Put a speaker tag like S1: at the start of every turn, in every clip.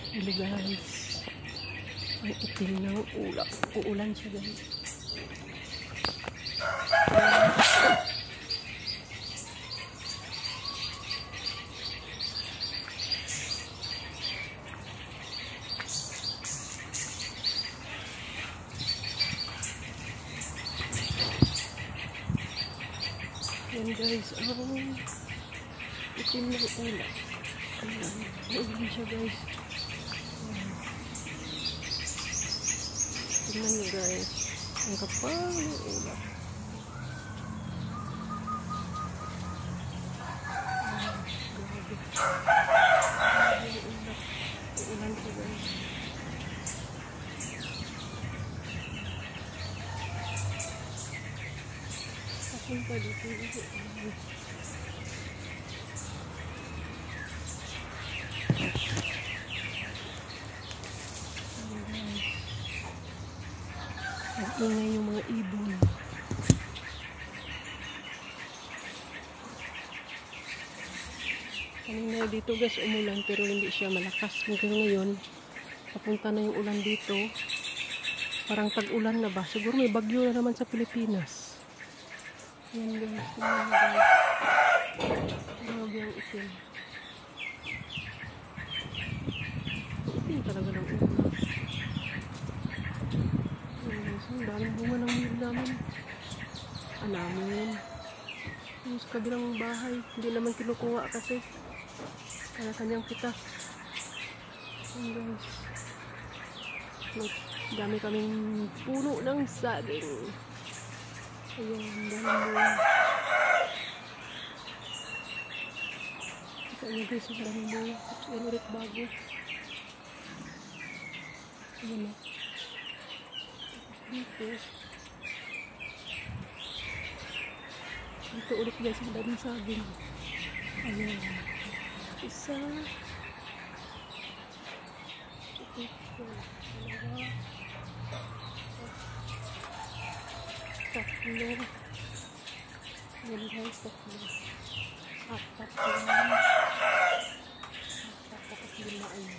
S1: Hello guys, ang itim ng ulap. Uulan siya guys. Yan guys, itim ng ulap. Uulan siya guys. Tingnan nyo guys, ang kapal ng ulap. Grabe yung ulap. Uulan siya guys. Papunta dito dito. Ang ingay yung mga ibon. Kanina dito guys umulan pero hindi siya malakas. Ngayon papunta na yung ulan dito. Parang tag-ulan na ba? Siguro may bagyo na naman sa Pilipinas. Yan guys. Tingnan mo guys. Grabe ang itim. Itim talaga ng ulan. Ang daming bunga ng milk namin. Namin. Yung sa kabilang bahay. Hindi naman kinukuha kasi. Kanya-kanyang pitas. Ayan guys. Dami kaming puno ng saging. Ayan, daming bunga. Kita nyo guys, ang daming bunga. Ayan ulit bago. Ayan o. Dito ulit guys, ang daming saging. Ayan. Isa. Tatlo. Ayan guys, tatlo. Apat. Tapos lima ayan.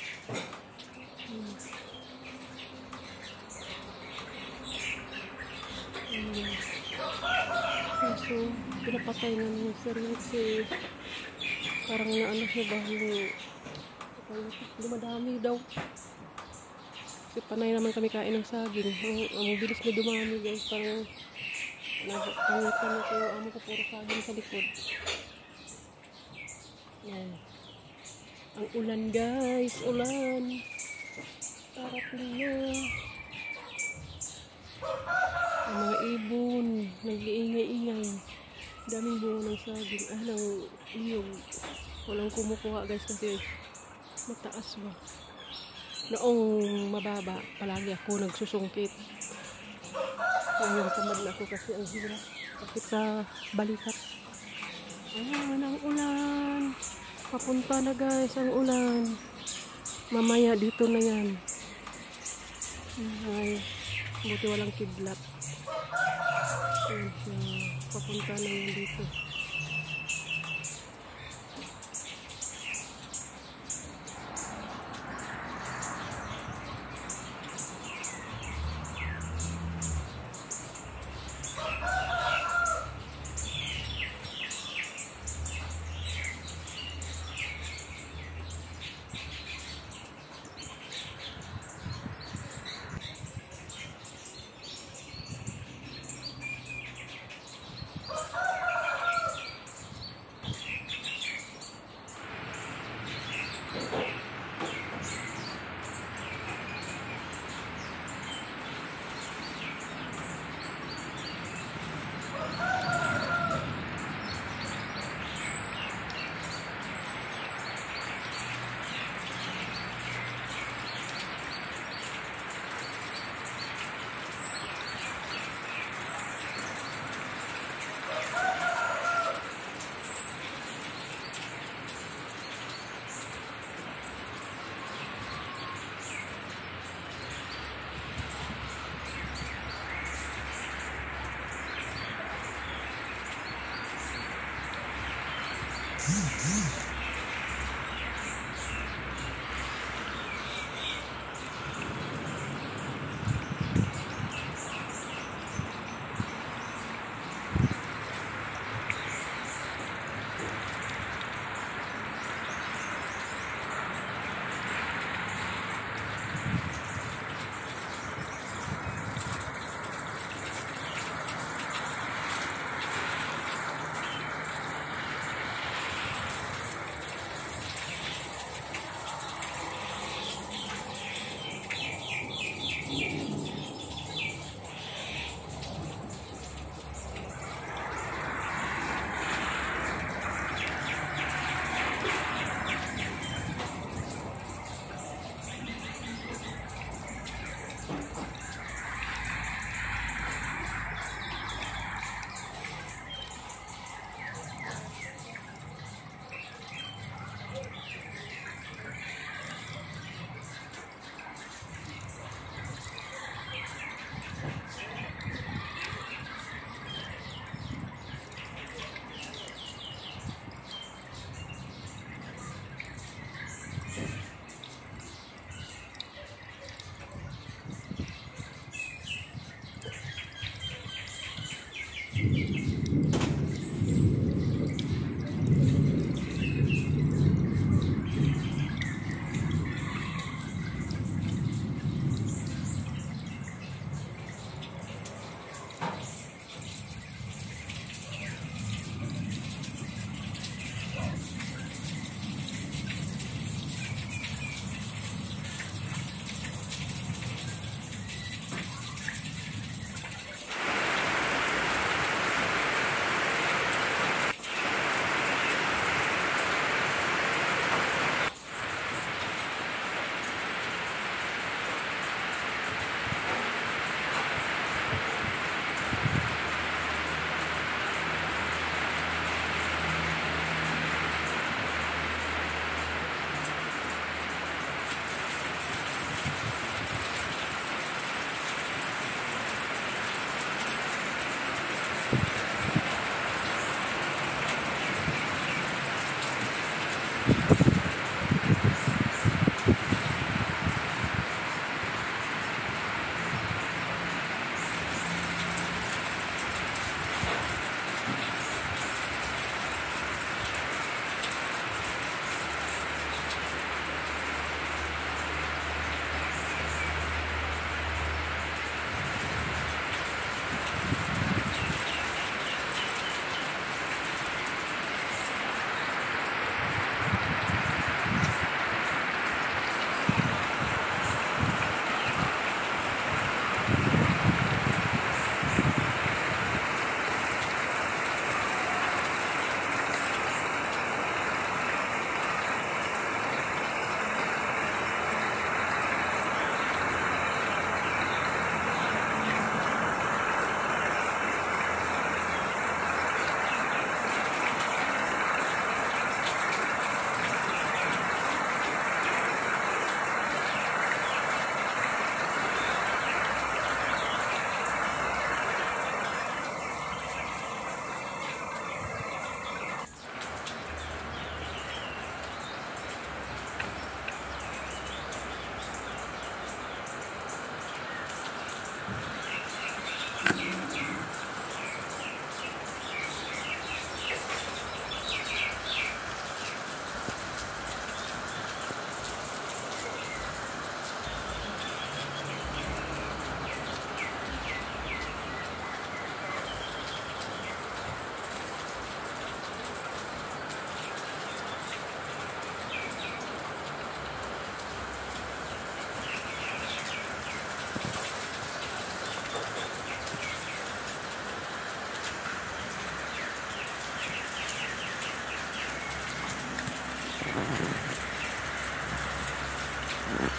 S1: So, pinapatay na ng sir kasi parang naano siya ba yung dumadami daw. Kasi panay naman kami kain ng saging. Ang bilis na dumami guys. Parang nagpangitan na ko yung amo ko puro saging sa likod. Yan. Ang ulan guys. Ulan. Parating na. Ang mga ibon, nag-iingay-ingay. Daming bunga ng saging. Ng iyong. Walang kumukuha guys kasi mataas ba. Noong mababa, palagi ako nagsusungkit. Ngayon tamad na ako kasi ang hirap. Sakit sa balikat. Ayan, ang ulan. Papunta na guys, ang ulan. Mamaya dito na yan. Ay, buti walang kidlat. Ayan siya. Papunta na yan dito.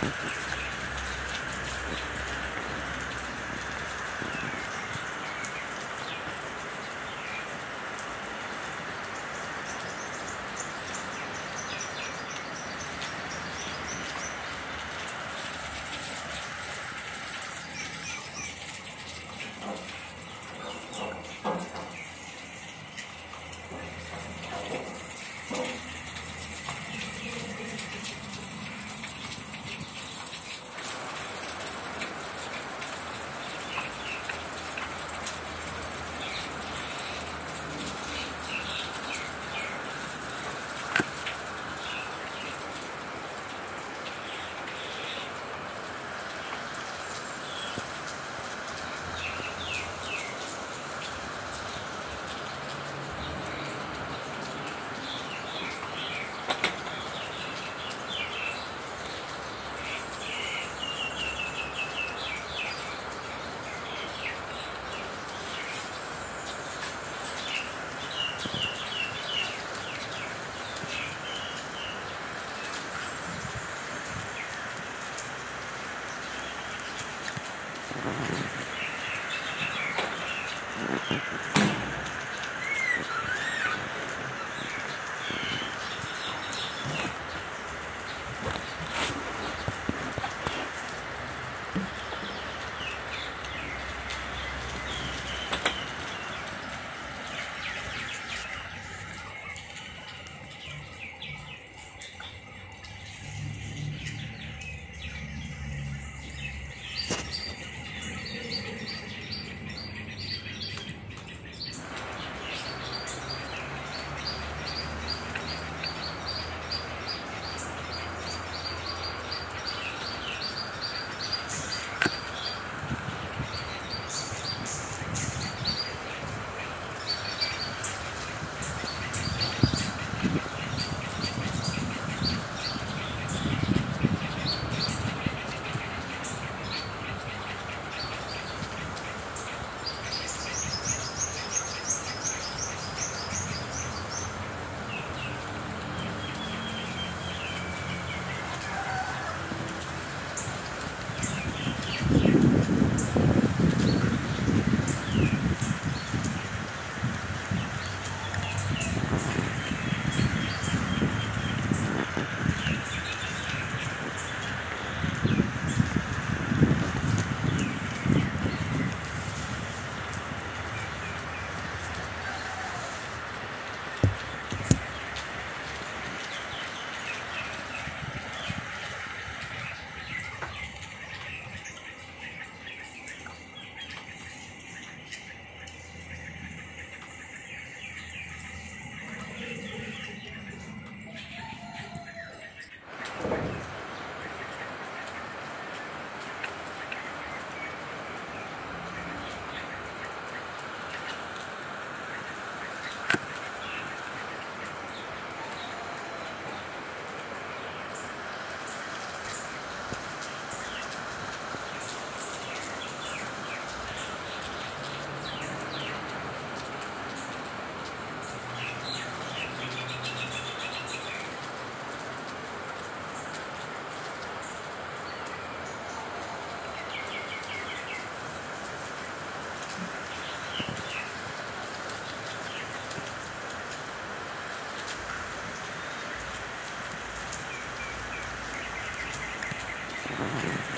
S2: you